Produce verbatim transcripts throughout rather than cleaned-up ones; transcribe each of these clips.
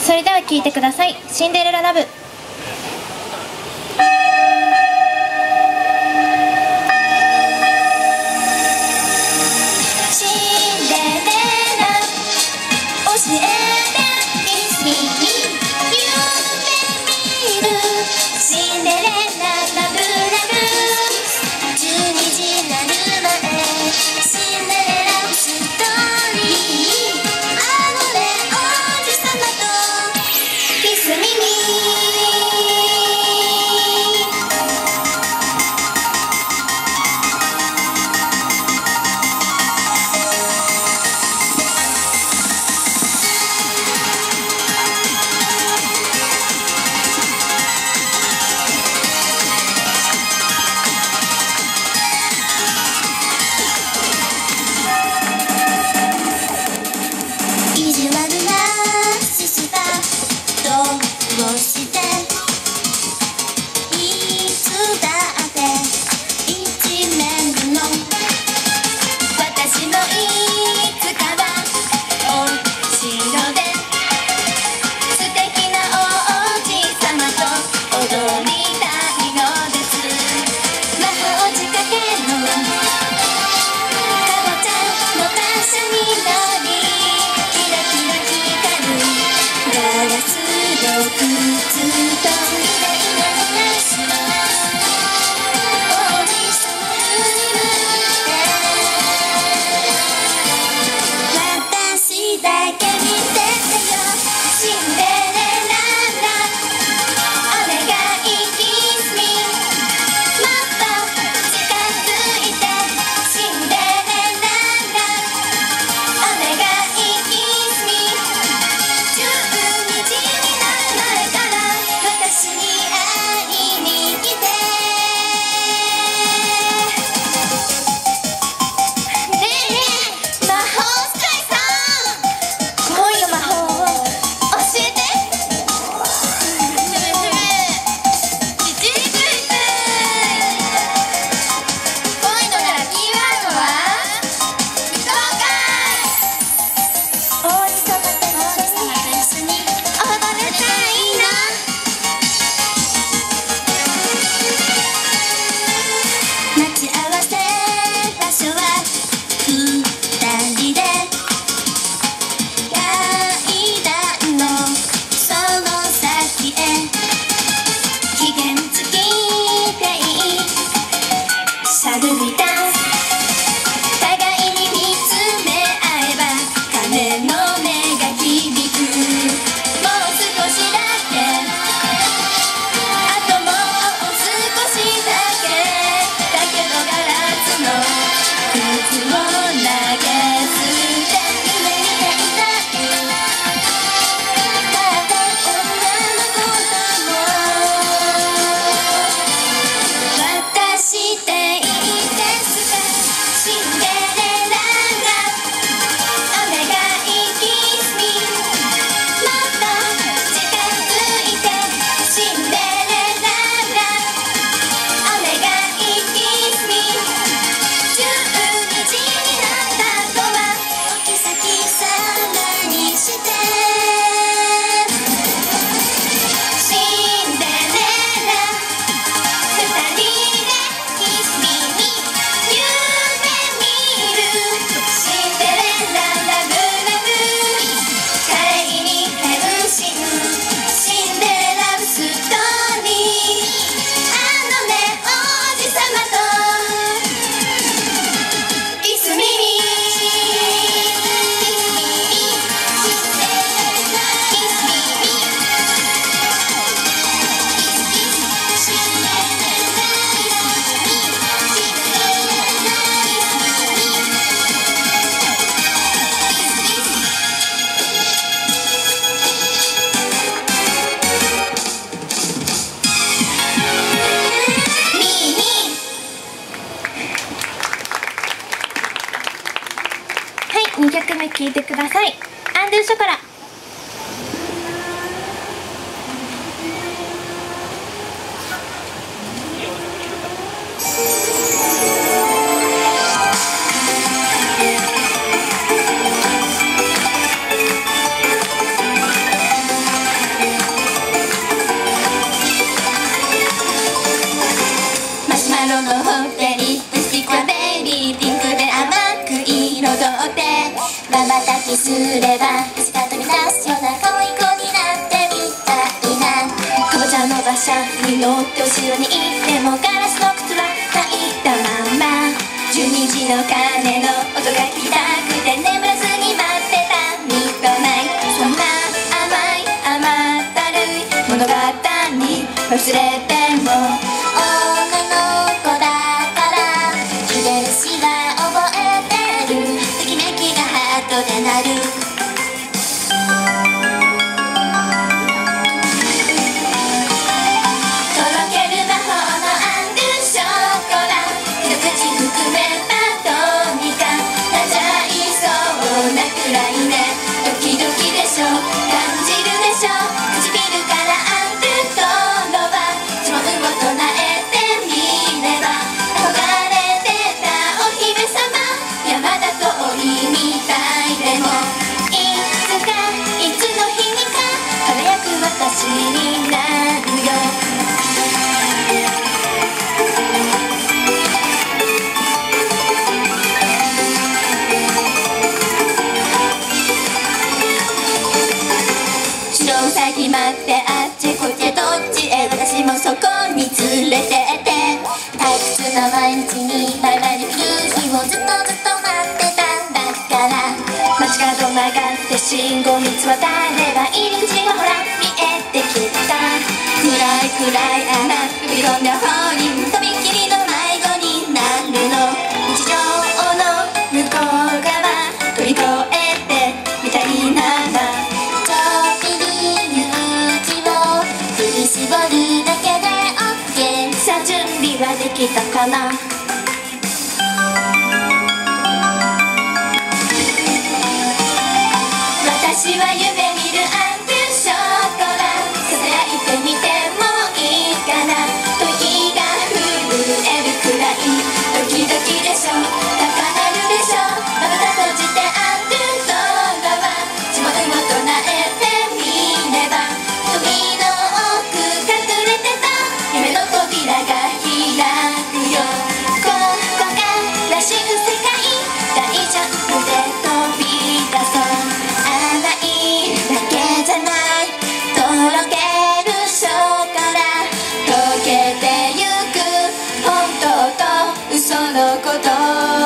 それでは聴いてください。シンデレララブ。シンデレラ教えてキスミー夢見るシンデレララブラブじゅうにじになる前シンデレラストーリーあのね王子様とキスミミ「 気すれば風が飛び出すような可愛い子になってみたいな。かぼちゃの馬車に乗って後ろにいてもガラスの靴は履いたまま、じゅうにじの鐘の音が聞きたくて眠らずに待ってたミッドナイト。そんな甘い甘ったるい物語忘れても女の子だから秀吉は覚えてる。ときめきがハートで鳴る。とろける魔法のアンドゥショコラ、一口含めばどうにかなっちゃいそうなくらいね。ドキドキでしょ、感じるでしょ、唇からアンドゥとロバ呪文を唱えてみれば憧れてたお姫様山田通りみたい。でもいつかいつの日にか輝く私になるよ。白ウサギ待ってあっちこっちどっちへ、私もそこに連れてって退屈な毎日にバイバイできる日をずっとずっと待ってたんだから。街角曲がって信号みつ渡れば入り口がほら見えてきた。暗い暗い穴踏み込んだ方にとびきりの迷子になるの。日常の向こう側飛び越えてみたいならちょっぴり勇気を振り絞るだけで OK。 さあ準備はできたかな。私は夢見るアンドゥショコラ、ささやいてみてもいいかな。時が震えるくらいドキドキでしょ、高鳴るでしょ、まぶた閉じてアンドゥとロバ呪文を唱えてみれば瞳の奥隠れてた夢の扉が開くよ。ここから知る世界大ジャンプで飛び出そう。甘いだけじゃないとろけるショコラ、溶けてゆく本当と嘘のこと。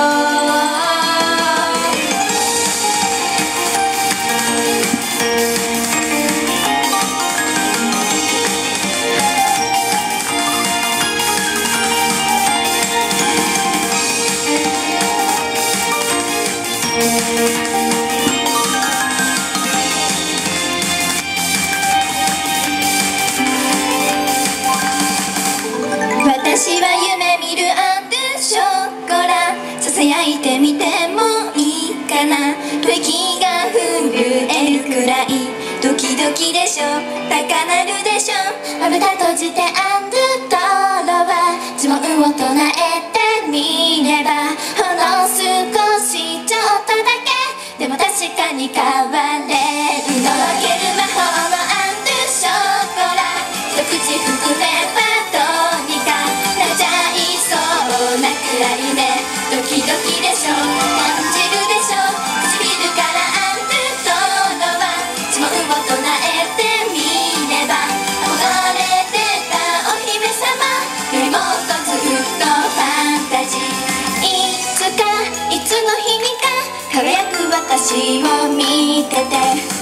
私は夢見るアンドゥショコラ、ささやいてみてもいいかな。吐息が震えるくらいドキドキでしょ、高鳴るでしょ、まぶた閉じてアンドゥとロバ呪文を唱えてみればほんの少しちょっとだけでも確かに変われる。とろける魔法のアンドゥショコラ、一口含めばどうにかなっちゃいそうなくらいね。ドキドキでしょ、感じるでしょ、唇からアンドゥとロバ呪文を唱えてみれば憧れてたお姫様よりもっとずっとファンタジー。いつかいつの日にか輝く私を見てて。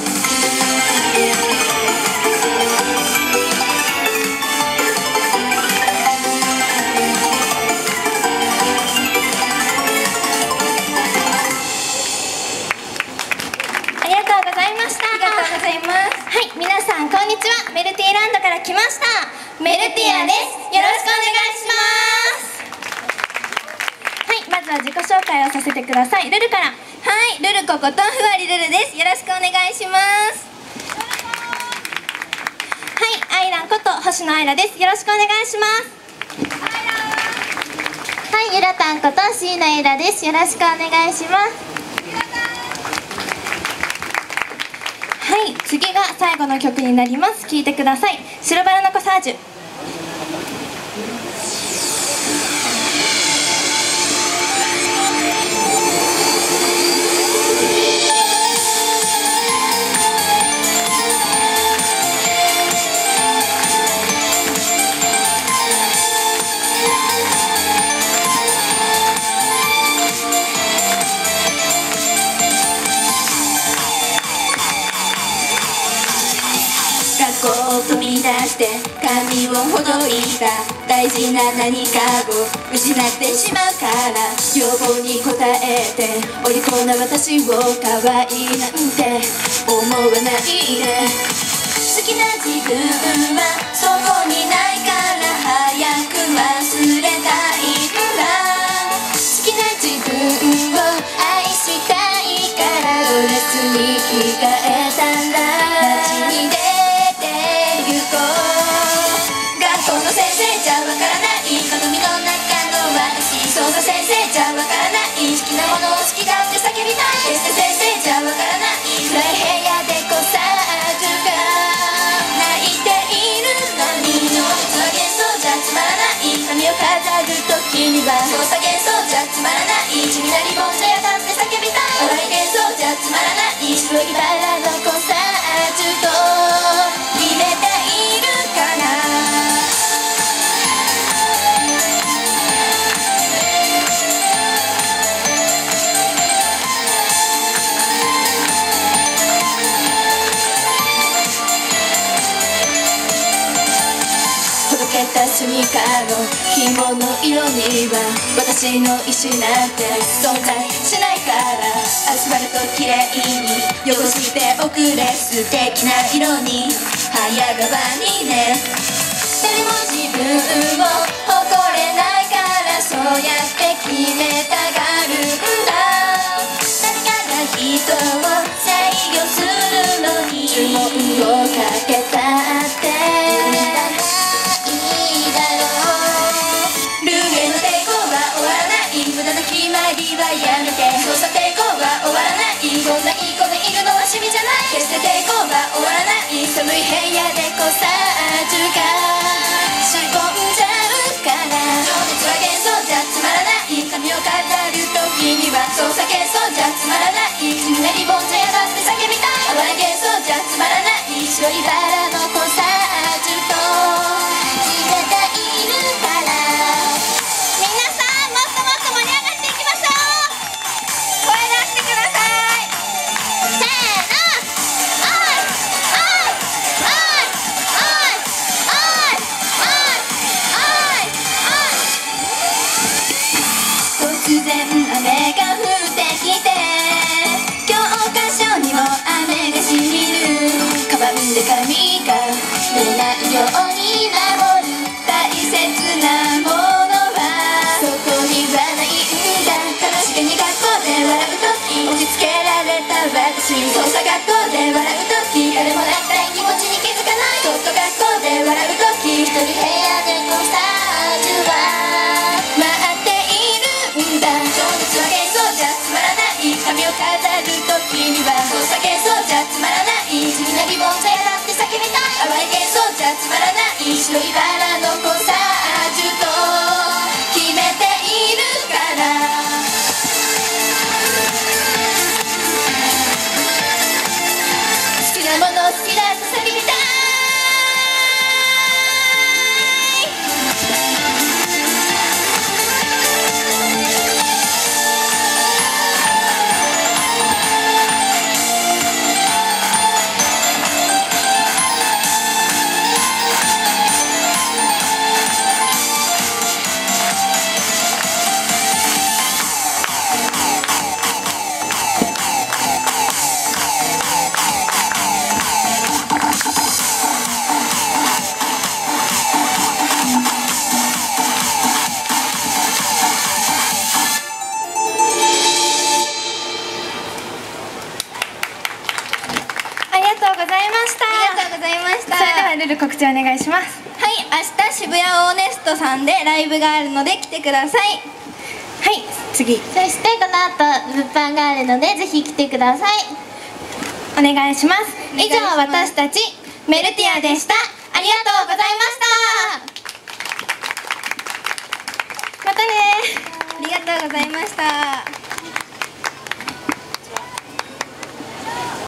ありがとうございました。ありがとうございます。はい、皆さんこんにちは。メルティーランドから来ましたメルティアです。よろしくお願いします。はい、まずは自己紹介をさせてください。ルルから。はい、ルルコことふわりルルです。よろしくお願いします。はい、アイランこと星野アイラです。よろしくお願いします。はい、ゆらたんこと椎名ゆらです。よろしくお願いします。はい、次が最後の曲になります。聴いてください。白バラのコサージュ。 こう飛び出して髪をほどいた大事な何かを失ってしまうから要望に応えてお利口な私を可愛いなんて思わないで好きな自分はそこにないから早く忘れたいんだ好きな自分を愛したいからドレスに着替えたら街に出て行こう学校の先生じゃわからない番組の中の私操作先生じゃわからない好きなものを好きだって叫びたい決して先生じゃわからない暗い部屋でコサージュが泣いているのに脳みそは幻想じゃつまらない髪を飾る時には操作幻想じゃつまらない地味なリボンじゃやだって叫びたい笑い幻想じゃつまらない白いバラのコサージュと決めているからスニーカーの紐の色には私の意思なんて存在しないからアスファルトきれいに汚しておくれ素敵な色に早変わりね誰も自分を誇れないからそうやって決めたがるんだ誰かが人を制御するのに注文をかけたって決まりはやめて操作抵抗は終わらないこんないい子でいるのは趣味じゃない決して抵抗は終わらない寒い部屋でコサージュがしぼんじゃうから情熱は幻想じゃつまらない髪を飾る時には操作幻想じゃつまらない地味なリボンじゃやだって叫びたい淡い幻想じゃつまらない白いバラのコサージュと決めているから突然雨が降ってきて教科書にも雨がしみるカバンで髪が出ないように守る大切なものはそこにはないんだ悲しげに学校で笑うとき押し付けられた私操作学校で笑うとき誰もなりたい気持ちに気づかないそっと学校で笑うとき一人部屋でコサージュは待って情熱は幻想じゃつまらない髪を飾る時には操作幻想じゃつまらない地味なリボンじゃやだって叫びたい淡い幻想じゃつまらない白いバラのコサージュと決めているから好きなもの好きだと叫びたいルール告知お願いします。 はい、明日渋谷オーネストさんでライブがあるので来てください。 はい、次。 そしてこの後物販があるのでぜひ来てください。 お願いします。 以上私たちメルティアでした。ありがとうございました。 またね。 ありがとうございました。